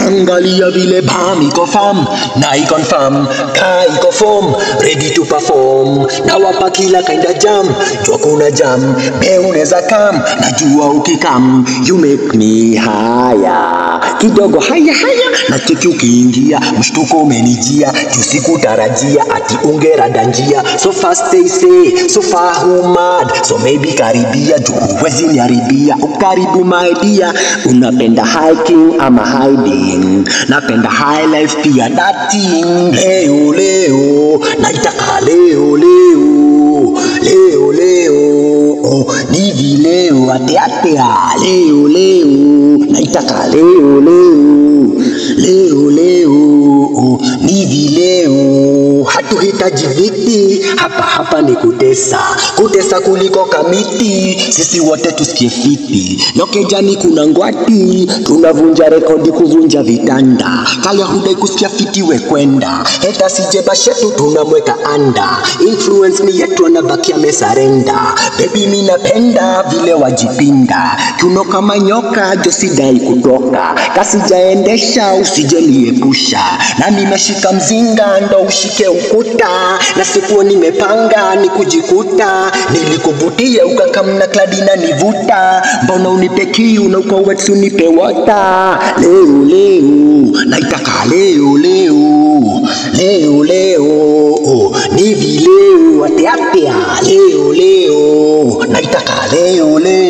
Angalia vile bam iko fam, na iko confirm, ka iko form, ready to perform. Na wapa kila kinda jam, jua kuna jam, be uneza kam, najua ukikam. You make me higher, kidogo haya na cheki ukiingia, mshtuko umenijia, juu sikutarajia, ati ungera danjia. So fast they say, so far who mad, so maybe karibia, juu huwezi niharibia. Ukaribu my dear, unapenda hiking ama hiding, napenda high life pia dating. Leo, naitaka leo, oh, nivi leo, atea, leo, naitaka leo, oh, nivi leo. Hatuhitaji viti, hapa ni kutesa kuliko kamiti. Sisi wote tusikie fiti, nokejani kuna ngwati, tunavunja rekodi kuvunja vitanda. Kaya hudai kusikia fiti we kwenda, heta sijeba shetu tunamweka anda. Influence ni yetu anabaki amesarenda. Baby mi napenda vile wajipinda, kiuno kama nyoka josidai kutoka. Kasi jaendesha usije niepusha, na nimeshika mzinga ndo ushike ukuta. Na sikuwa nimepanga ni kujikuta, nilikuvutia ukakamna kladina nivuta. Mbona unipe kiu na uko wet unipe water. Leo, naitaka leo, oh, nivi leo, atea, leo, naitaka leo.